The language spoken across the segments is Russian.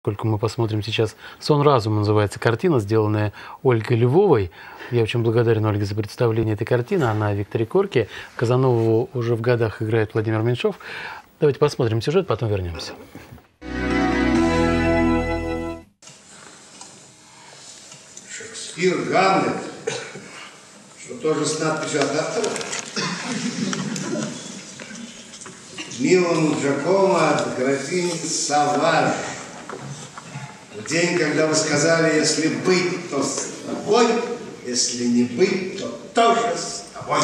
Поскольку мы посмотрим сейчас «Сон разума» называется картина, сделанная Ольгой Львовой. Я очень благодарен Ольге за представление этой картины. Она о Викторе Корке. Казанову уже в годах играет Владимир Меньшов. Давайте посмотрим сюжет, потом вернемся. Шекспир, Гамлет, что тоже с надписью от автора. Милому Джакомо от графини Саваж. В день, когда вы сказали, если быть, то с тобой, если не быть, то тоже с тобой.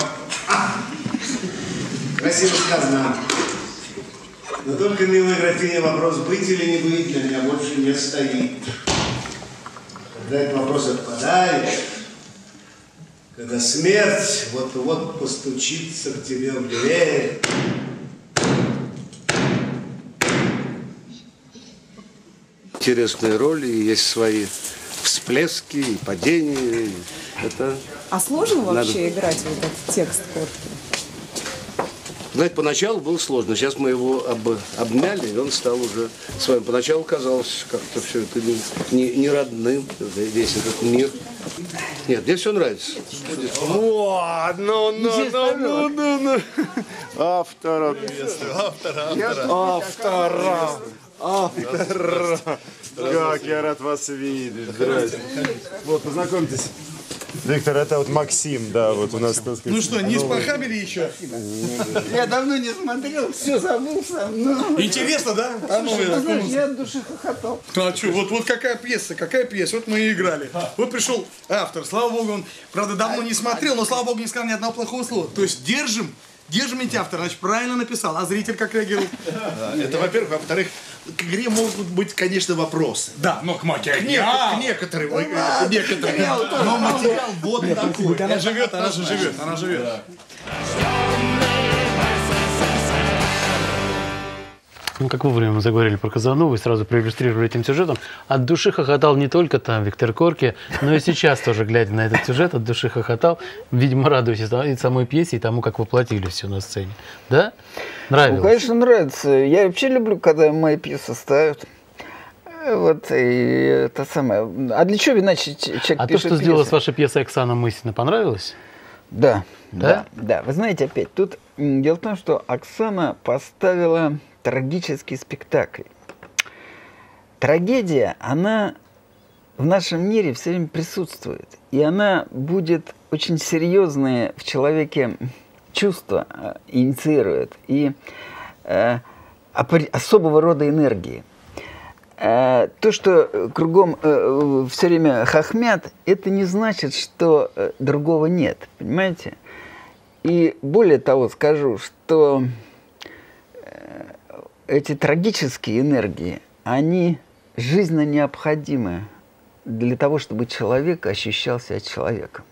Красиво сказано. Но только, милая графиня, вопрос быть или не быть для меня больше не стоит. Когда этот вопрос отпадает, когда смерть вот-вот постучится к тебе в дверь. Интересные роли, есть свои всплески и падения. Это сложно вообще играть в этот текст Корки? Знаете, поначалу было сложно. Сейчас мы его обмяли, и он стал уже своим. Поначалу казалось как-то все это не родным, весь этот мир. Нет, мне все нравится. О, ну. Автора. Как я рад вас видеть. Здрасте. Вот, познакомьтесь. Виктор, это вот Максим, да, вот у нас, так сказать. Ну что, не спахабили еще? Я давно не смотрел, все забыл сам. Интересно, да? Знаешь, я от души хохотал. А что, вот какая пьеса, вот мы и играли. Вот пришел автор, слава богу, он, правда, давно не смотрел, но, слава богу, не сказал ни одного плохого слова. То есть держим ведь автор, значит, правильно написал. А зритель как реагирует? Это, во-первых. Во-вторых, к игре могут быть, конечно, вопросы. Да, но к некоторым. Но материал вот такой. Она живет. Ну, как вовремя мы заговорили про Казанову и сразу проиллюстрировали этим сюжетом. От души хохотал не только там Виктор Корке, но и сейчас тоже, глядя на этот сюжет, от души хохотал, видимо, радуясь и самой пьесе, и тому, как воплотили все на сцене. Да? Нравилось? Ну, конечно, нравится. Я вообще люблю, когда мои пьесы ставят. Вот, и это самое. А для чего иначе человек пишет то, что пьесы? сделала с вашей пьесой Оксана Мысина, понравилось? Да. Да? Вы знаете, опять, тут дело в том, что Оксана поставила трагический спектакль. Трагедия, она в нашем мире все время присутствует. И она будет очень серьезные в человеке чувства инициирует. И особого рода энергии. То, что кругом все время хохмят, это не значит, что другого нет. Понимаете? И более того скажу, что эти трагические энергии, они жизненно необходимы для того, чтобы человек ощущал себя человеком.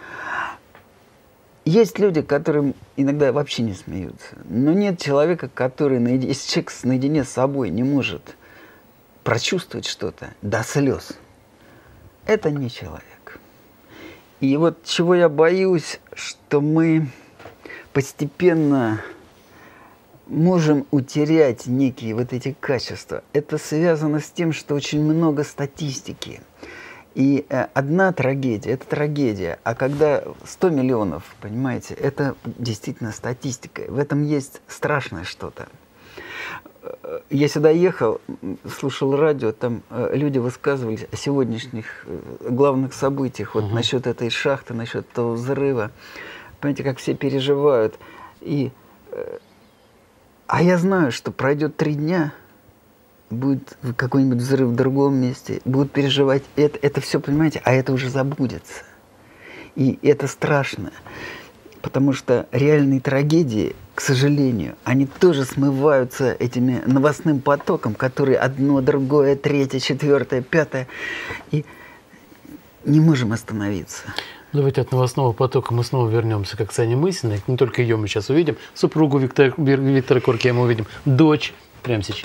Есть люди, которые иногда вообще не смеются, но нет человека, который, если человек наедине с собой не может прочувствовать что-то до слез, это не человек. И вот чего я боюсь, что мы постепенно можем утерять некие вот эти качества. Это связано с тем, что очень много статистики. И одна трагедия – это трагедия. А когда 100 миллионов, понимаете, это действительно статистика. В этом есть страшное что-то. Я сюда ехал, слушал радио, там люди высказывались о сегодняшних главных событиях. Вот насчет этой шахты, насчет этого взрыва. Понимаете, как все переживают. А я знаю, что пройдет 3 дня, будет какой-нибудь взрыв в другом месте, будут переживать это все, понимаете, а это уже забудется. И это страшно, потому что реальные трагедии, к сожалению, они тоже смываются этими новостным потоком, который одно, другое, третье, четвертое, пятое, и не можем остановиться. Давайте от новостного потока мы снова вернемся к Оксане Мысиной. Не только ее мы сейчас увидим. Супругу Виктора Корке мы увидим. Дочь прямо сейчас.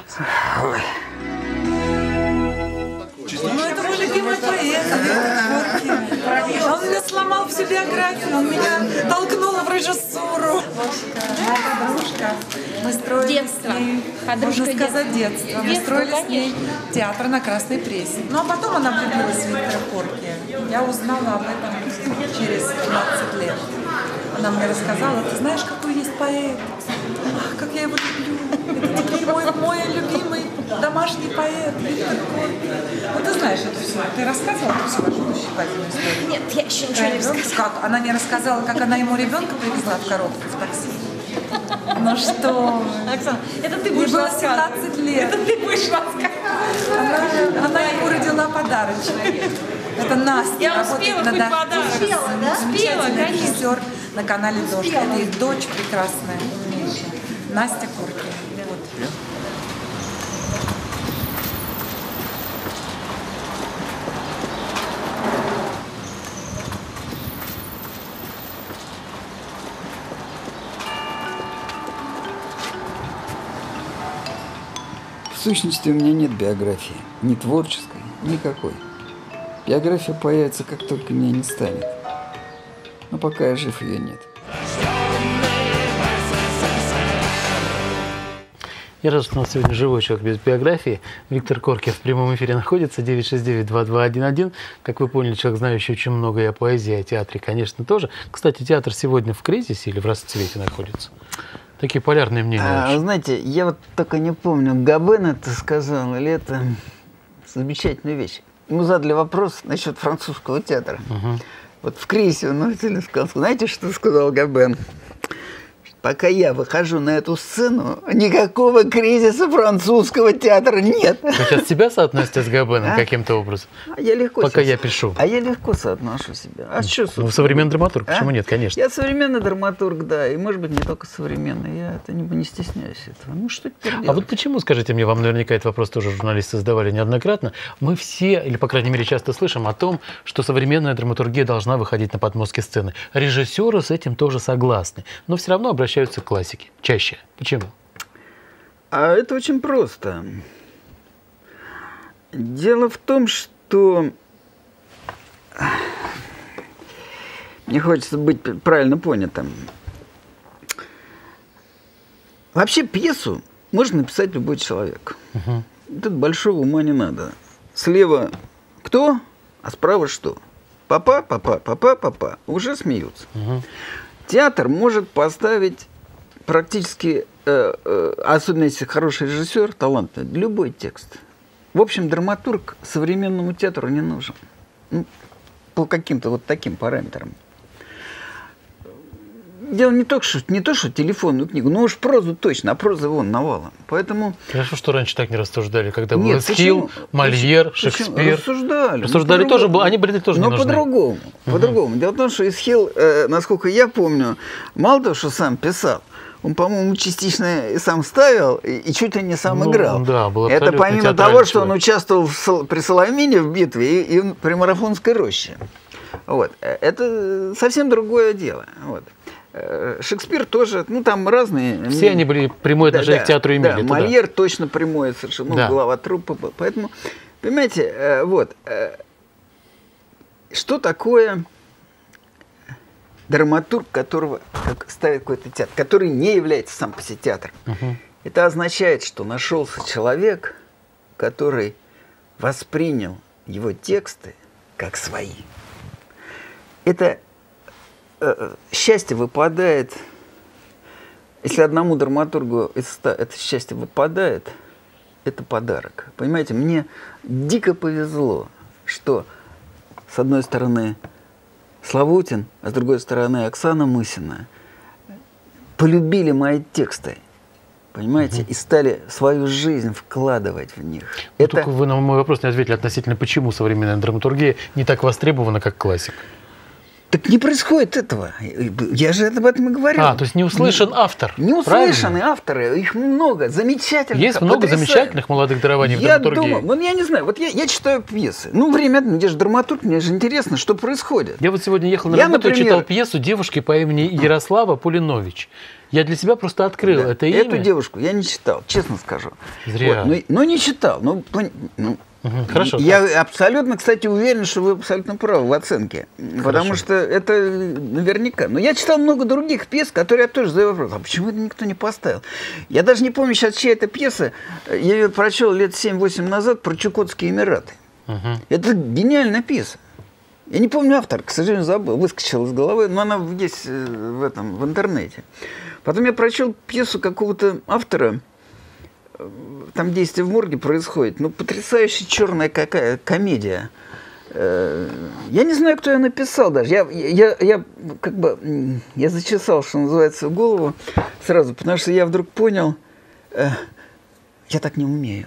Ну, это мой любимый поэт, Виктор Корки. Он меня сломал всю биографию, он меня толкнул в режиссуру. Моя подружка. Мы строили Детство. с ней, Подружка можно сказать, детство. Мы Детство, строили с ней конечно. театр на Красной Прессе. Ну а потом она влюбилась в Виктора Корки. Я узнала об этом через 15 лет. Она мне рассказала, ты знаешь, какой есть поэт? Ах, как я его люблю. Это теперь мой любимый домашний поэт Виктор Корки. Ну ты знаешь это все. Ты рассказывала эту всю вашу душевательную историю? Нет, я еще ничего не рассказала. Как? Она не рассказала, как она ему ребенка привезла в коробке в такси? Ну что? Оксана, это ты Ей будешь было рассказывать. 17 лет. Это ты будешь рассказывать. Она ему родила подарочек. Это Настя. Я работает успела на хоть Дожде. подарок? Успела, да? Успела, Замечательный конечно. режиссер на канале «Дождь». Это их дочь прекрасная, умнейшая. Настя Корки. Вот. В сущности, у меня нет биографии. Ни творческой, никакой. Биография появится, как только меня не станет. Но пока я жив, ее нет. Я рад, что у нас сегодня живой человек без биографии. Виктор Корки в прямом эфире находится, 969-2211. Как вы поняли, человек, знающий очень много и о поэзии, и о театре, конечно, тоже. Кстати, театр сегодня в кризисе или в расцвете находится? Такие полярные мнения. Знаете, я вот только не помню, Габен это сказал, или это замечательная вещь. Ему задали вопрос насчет французского театра. Вот в кризисе он сказал, знаете, что сказал Габен? Пока я выхожу на эту сцену, никакого кризиса французского театра нет. Вы сейчас себя соотносите с Габеном каким-то образом? Я легко Пока я пишу. А я легко соотношу себя. А что, Ну, современный драматург, почему нет, конечно. Я современный драматург, да, и, может быть, не только современный. Я это не стесняюсь этого. Ну, что теперь делать? А вот почему, скажите мне, вам наверняка этот вопрос тоже журналисты задавали неоднократно, мы все, или, по крайней мере, часто слышим о том, что современная драматургия должна выходить на подмостки сцены. Режиссеры с этим тоже согласны, но все равно обращаются к классике. Чаще. Почему? А это очень просто. Дело в том, что мне хочется быть правильно понятым. Вообще пьесу может написать любой человек. Тут большого ума не надо. Слева кто, а справа что? Папа, папа, папа, папа. Уже смеются. Театр может поставить практически, особенно если хороший режиссер, талантливый, любой текст. В общем, драматург современному театру не нужен. Ну, по каким-то вот таким параметрам. Дело не то, что телефонную книгу, но уж прозу точно, а проза вон навалом. Поэтому... Хорошо, что раньше так не рассуждали, когда был Нет, Эсхил, Мольер, Шекспир. Рассуждали тоже, они были тоже не но нужны. по-другому. По-другому. Дело в том, что Эсхил, насколько я помню, мало того, что сам писал, он, по-моему, частично и сам ставил, и чуть ли не сам играл. Да, был это абсолютно помимо театральный того, что он человек. участвовал при Соломине в битве и при Марафонской роще. Вот. Это совсем другое дело. Вот. Шекспир тоже, ну там разные. Все они были прямое отношение к театру имели. Да, Мольер точно прямое совершенно, Да. глава труппы был. Поэтому, понимаете, вот, что такое драматург, которого ставит какой-то театр, который не является сам по себе театром? Это означает, что нашелся человек, который воспринял его тексты как свои. Это счастье выпадает, если одному драматургу это счастье выпадает, это подарок. Понимаете, мне дико повезло, что с одной стороны Славутин, а с другой стороны Оксана Мысина полюбили мои тексты, понимаете, и стали свою жизнь вкладывать в них. Ну, только вы на мой вопрос не ответили относительно, почему современная драматургия не так востребована, как классик. Так не происходит этого. Я же об этом и говорю. То есть не услышан автор. Не услышаны авторы. Их много. Замечательных. Есть много замечательных молодых дарований в драматургии. Я думаю, я не знаю. Вот я читаю пьесы. Ну, время, где же драматург, мне же интересно, что происходит. Я вот сегодня ехал на работу и читал пьесу девушки по имени Ярослава Пулинович. Я для себя просто открыл это имя. Эту девушку я не читал, честно скажу. Зря. Вот, но не читал. Хорошо. Я абсолютно, кстати, уверен, что вы абсолютно правы в оценке. Потому что это наверняка. Но я читал много других пьес, которые я тоже задаю вопрос, а почему это никто не поставил? Я даже не помню сейчас, чья это пьеса. Я ее прочел лет 7-8 назад про Чукотские Эмираты. Это гениальная пьеса. Я не помню автор, к сожалению, забыл, выскочил из головы, но она есть в интернете. Потом я прочел пьесу какого-то автора, там действие в морге происходит, ну, потрясающая черная какая комедия. Я не знаю, кто ее написал даже. Я как бы, я зачесал, что называется, голову сразу, потому что я вдруг понял, я так не умею.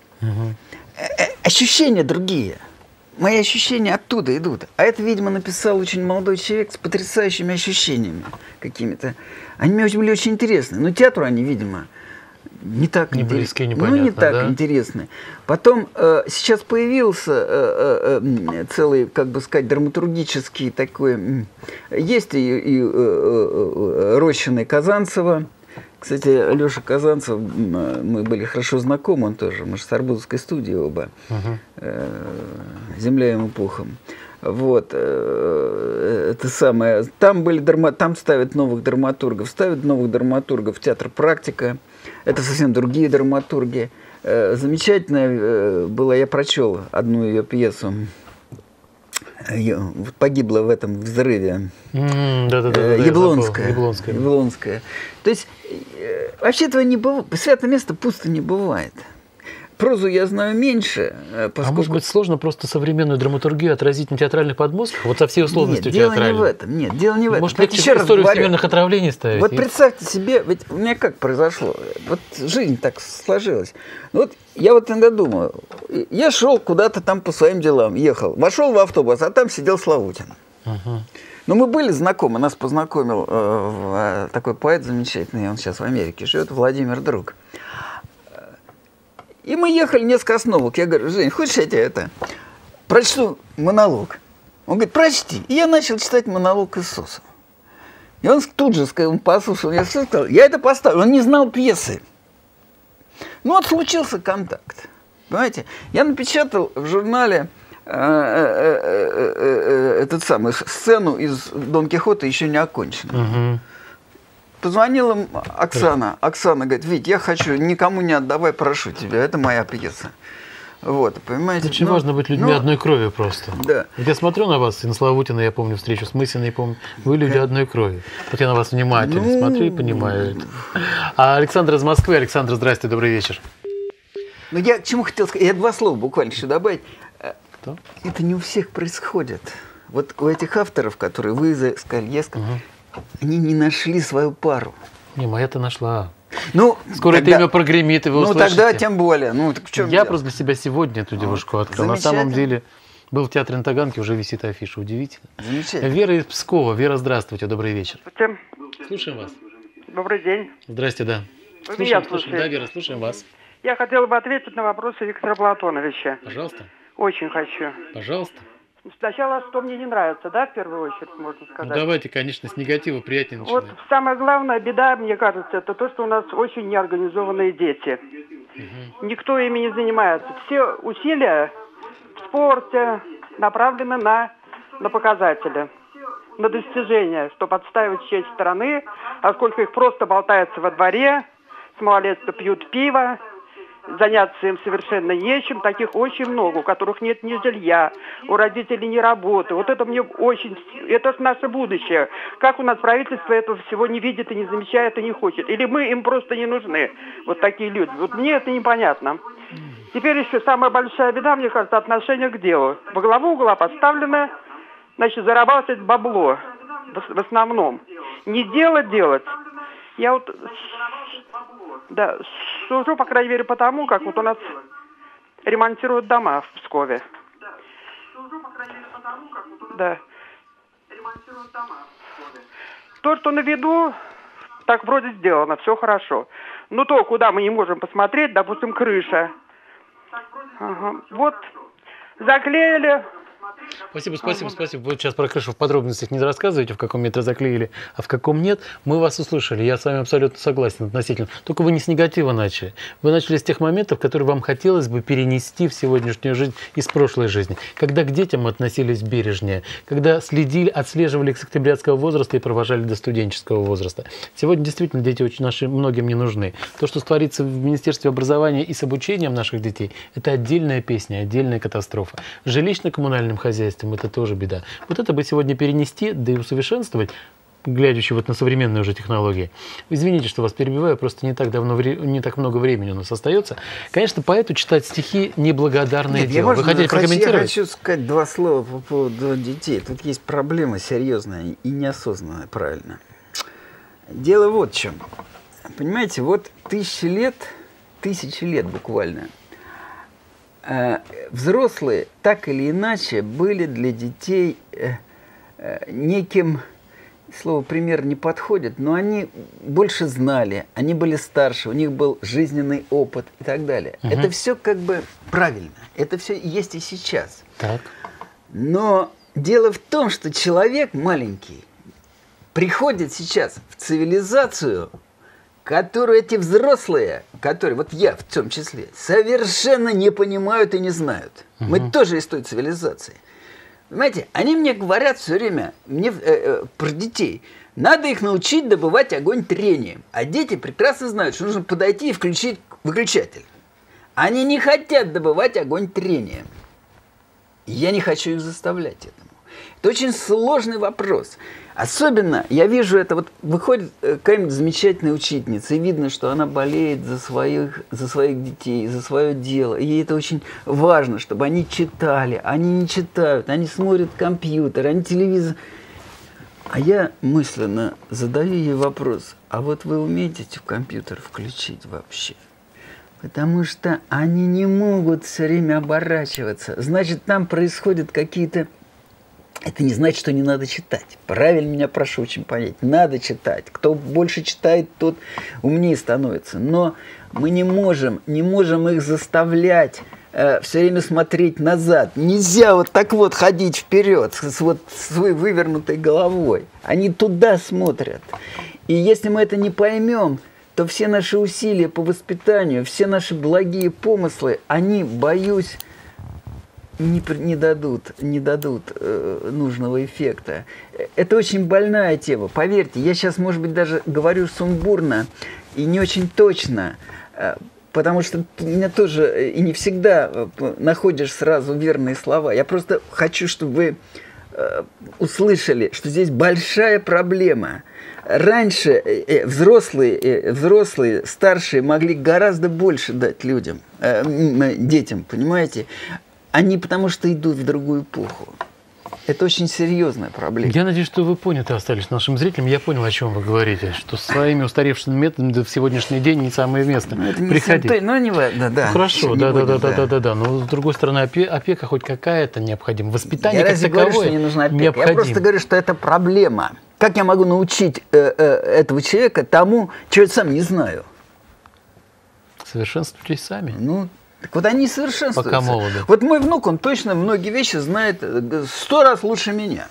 Ощущения другие. Мои ощущения оттуда идут. А это, видимо, написал очень молодой человек с потрясающими ощущениями какими-то. Они мне были очень интересны. Но театру они, видимо, не так не близкие, непонятно, не так да? интересны. Потом сейчас появился целый, как бы сказать, драматургический такой... Есть и Рощина и Казанцева. Кстати, Леша Казанцев, мы были хорошо знакомы, он тоже, мы же с Арбузовской студии оба, «Земля ему пухом». Вот, это самое, там ставят новых драматургов в театр «Практика», это совсем другие драматурги. Замечательная была, я прочел одну ее пьесу, погибла в этом взрыве. Яблонская. То есть, вообще этого не бывает. Святое место пусто не бывает. Прозу я знаю меньше, поскольку... А может быть, сложно просто современную драматургию отразить на театральных подмостках? Вот со всей условностью театральной. Нет, дело не в этом. Может, легче историю всемирных отравлений ставить? Вот представьте себе, ведь у меня как произошло? Вот жизнь так сложилась. Вот я вот иногда думаю, я шел куда-то там по своим делам, ехал, вошел в автобус, а там сидел Славутин. Ну, мы были знакомы, нас познакомил такой поэт замечательный, он сейчас в Америке живет, Владимир Друг. И мы ехали несколько остановок. Я говорю, Жень, хочешь я тебе прочту монолог? Он говорит, прочти. И я начал читать монолог Иисуса. И он тут же сказал, он послушал, я сказал, я это поставил. Он не знал пьесы. Ну вот случился контакт. Понимаете? Я напечатал в журнале сцену из Дон Кихота еще не оконченную. Позвонила им Оксана. Оксана говорит, Вить, я хочу, никому не отдавай, прошу тебя, это моя пьеса. Вот, понимаете? Очень важно быть людьми одной крови просто. Да. Вот я смотрю на вас, и на Славутина, я помню встречу с Мысиной, помню, вы люди одной крови. Вот я на вас внимательно смотрю и понимаю это. А Александр из Москвы. Александр, здрасте, добрый вечер. Ну, я к чему хотел сказать, я два слова буквально еще добавить. Что? Это не у всех происходит. Вот у этих авторов, которые вы сказали, я сказал, они не нашли свою пару. Не, моя-то нашла. Ну, скоро тогда, это имя прогремит, и вы услышите. Ну, тогда тем более. Ну, так в чем я дело? просто для себя сегодня эту девушку открыл. На самом деле, был в театре на Таганке, уже висит афиша. Удивительно. Замечательно. Вера из Пскова. Вера, здравствуйте, добрый вечер. Здравствуйте. Слушаем вас. Добрый день. Здрасте, да. Слушаем. Да, Вера, слушаем вас. Я хотела бы ответить на вопросы Виктора Платоновича. Пожалуйста. Очень хочу. Пожалуйста. Сначала, что мне не нравится, да, в первую очередь, можно сказать? Ну, давайте, конечно, с негатива приятнее начинать. Вот самая главная беда, мне кажется, это то, что у нас очень неорганизованные дети. Никто ими не занимается. Все усилия в спорте направлены на показатели, на достижения, чтобы отстаивать честь страны, а сколько их просто болтается во дворе, с малолетства пьют пиво, заняться им совершенно нечем, таких очень много, у которых нет ни жилья, у родителей ни работы. Вот это мне очень... Это наше будущее. Как у нас правительство этого всего не видит и не замечает и не хочет? Или мы им просто не нужны? Вот такие люди. Вот мне это непонятно. Теперь еще самая большая беда, мне кажется, отношение к делу. Во главу угла поставлено, значит, зарабатывать бабло в основном. Не дело делать. Я вот... Да, сужу, по крайней мере, потому, как вот у нас ремонтируют дома в Пскове. Да. То, что на виду, так вроде сделано, все хорошо. Но то, куда мы не можем посмотреть, допустим, крыша. Ага. Вот, заклеили, Спасибо, спасибо, спасибо. Вы сейчас про крышу в подробностях не рассказываете, в каком метре заклеили, а в каком нет. Мы вас услышали, я с вами абсолютно согласен относительно. Только вы не с негатива начали. Вы начали с тех моментов, которые вам хотелось бы перенести в сегодняшнюю жизнь из прошлой жизни. Когда к детям относились бережнее, когда отслеживали их с октябрятского возраста и провожали до студенческого возраста. Сегодня действительно дети очень наши многим не нужны. То, что творится в Министерстве образования и с обучением наших детей, это отдельная песня, отдельная катастрофа. Жилищно-коммунальным хозяйством это тоже беда. Вот это бы сегодня перенести, да и усовершенствовать, глядячи вот на современные уже технологии. Извините, что вас перебиваю, просто не так много времени у нас остается. Конечно, поэту читать стихи неблагодарное дело. Вы хотите прокомментировать? Я хочу сказать два слова по поводу детей. Тут есть проблема серьезная и неосознанная, правильно. Дело вот в чем. Понимаете, вот тысячи лет буквально, взрослые так или иначе были для детей неким, слово пример не подходит, но они больше знали, они были старше, у них был жизненный опыт и так далее. Угу. Это все как бы правильно, это все есть и сейчас. Так. Но дело в том, что человек маленький приходит сейчас в цивилизацию, которую эти взрослые, которые, вот я в том числе, совершенно не понимают и не знают. Угу. Мы тоже из той цивилизации. Понимаете, они мне говорят все время про детей. Надо их научить добывать огонь трением. А дети прекрасно знают, что нужно подойти и включить выключатель. Они не хотят добывать огонь трением. Я не хочу их заставлять этому. Это очень сложный вопрос. Особенно, я вижу это, вот выходит какая-нибудь замечательная учительница, и видно, что она болеет за своих детей, за свое дело. И ей это очень важно, чтобы они читали. Они не читают, они смотрят компьютер, они телевизор. А я мысленно задаю ей вопрос, а вот вы умеете в компьютер включить вообще? Потому что они не могут все время оборачиваться. Значит, там происходят какие-то... Это не значит, что не надо читать. Правильно меня прошу очень понять. Надо читать. Кто больше читает, тот умнее становится. Но мы не можем их заставлять все время смотреть назад. Нельзя вот так вот ходить вперед с своей вывернутой головой. Они туда смотрят. И если мы это не поймем, то все наши усилия по воспитанию, все наши благие помыслы, они, боюсь, не дадут нужного эффекта. Это очень больная тема. Поверьте, я сейчас, может быть, даже говорю сумбурно и не очень точно, потому что у меня тоже и не всегда находишь сразу верные слова. Я просто хочу, чтобы вы услышали, что здесь большая проблема. Раньше взрослые, старшие могли гораздо больше дать детям, понимаете? Они потому что идут в другую эпоху. Это очень серьезная проблема. Я надеюсь, что вы поняты остались нашим зрителям. Я понял, о чем вы говорите. Что своими устаревшими методами в сегодняшний день не самое место. Приходите. Хорошо, да. Но с другой стороны, опека хоть какая-то необходима. Воспитание как таковое говорю, что не нужна опека. Необходимо. Я просто говорю, что это проблема. Как я могу научить этого человека тому, чего я сам не знаю? Совершенствуйтесь сами. Так вот они совершенствуются. Пока молоды. Вот мой внук, он точно многие вещи знает 100 раз лучше меня.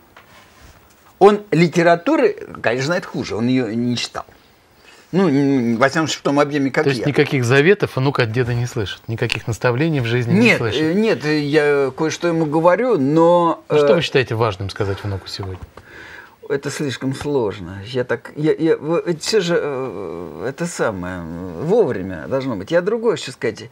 Он литературы, конечно, знает хуже, он ее не читал. Во всяком случае, в том объеме, как я. То есть никаких заветов внук от деда не слышит? Никаких наставлений в жизни не слышит? Нет, я кое-что ему говорю, но... Что вы считаете важным сказать внуку сегодня? Это слишком сложно. Все же это самое, вовремя должно быть. Я другое хочу сказать.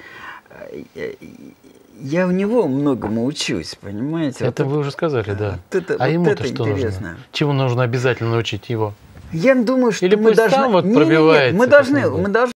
Я у него многому учусь, понимаете? Это вы уже сказали, да. А ему-то что нужно? Чему нужно обязательно научить его? Я думаю, что или мы должны... пробивается? Мы должны